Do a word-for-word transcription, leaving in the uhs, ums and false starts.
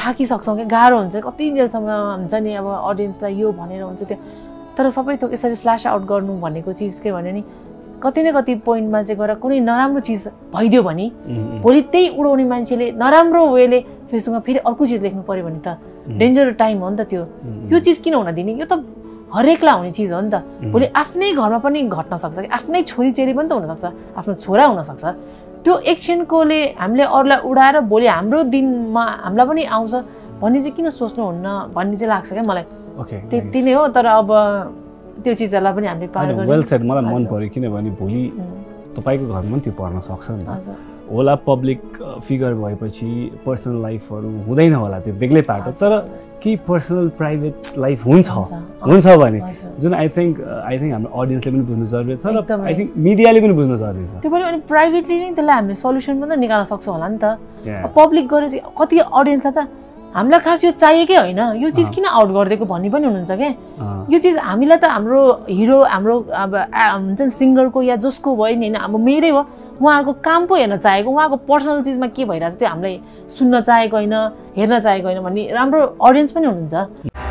थाकिसक्छौँ क्या, गाह्रो हुन्छ कति जेलसम्म हुन्छ नि अब अडियन्सलाई यो भनेर हुन्छ त्यो। तर सबै थोक यसरी फ्ल्यास आउट गर्नु भनेको चिज के भने नि कति न कति पोइन्टमा चाहिँ गएर कुनै नराम्रो चिज भइदियो भने भोलि त्यही उडाउने मान्छेले नराम्रो वेले फेसबुकमा फेरि अर्को चिज लेख्नु पऱ्यो भने त डेन्जर टाइम हो नि त त्यो। यो चिज किन हुन दिने, यो त हरेकलाई हुने चिज हो नि त। भोलि आफ्नै घरमा पनि घट्न सक्छ कि आफ्नै छोरी चेली पनि त हुनसक्छ, आफ्नो छोरा हुनसक्छ। त्यो एकछिनकोले हामीले अरूलाई उडाएर भोलि हाम्रो दिनमा हामीलाई पनि आउँछ भन्ने चाहिँ किन सोच्नुहुन्न भन्ने चाहिँ लाग्छ क्या मलाई। त्यति नै हो। तर अब त्यो चिजहरूलाई पनि हामीले पार गर्यौँ। वेल सेड, मलाई मन पर्यो किनभने भोलि तपाईँको घरमा पनि त्यो पर्न सक्छ नि त होला। पब्लिक फिगर भएपछि पर्सनल लाइफहरू हुँदैन होला, त्यो बेग्लै पार्ट हो। तर केही पर्सनल प्राइभेट लाइफ हुन्छ हुन्छ भने जुन आई थिङ्क आई थिङ्क हाम्रो अडियन्सले पनि बुझ्नु जरुरी छ र आई थिङ्क मिडियाले पनि बुझ्नु जरुरी छ। त्यो पनि अनि प्राइभेटली नै त्यसलाई हामीले सल्युसन पनि त निकाल्न सक्छौँ होला नि त। पब्लिक गरेर चाहिँ कति अडियन्सलाई त हामीलाई खास यो चाहिएकै होइन, यो चिज किन आउट गरिदिएको भन्ने पनि हुनुहुन्छ क्या। यो चिज हामीलाई त हाम्रो हिरो हाम्रो अब हुन्छ नि सिङ्गरको या जसको भयो नि होइन, अब मेरै हो, उहाँहरूको काम पो हेर्न चाहेको, उहाँको पर्सनल चिजमा के भइरहेको छ त्यो हामीलाई सुन्न चाहेको होइन, हेर्न चाहेको होइन भन्ने राम्रो अडियन्स पनि हुनुहुन्छ।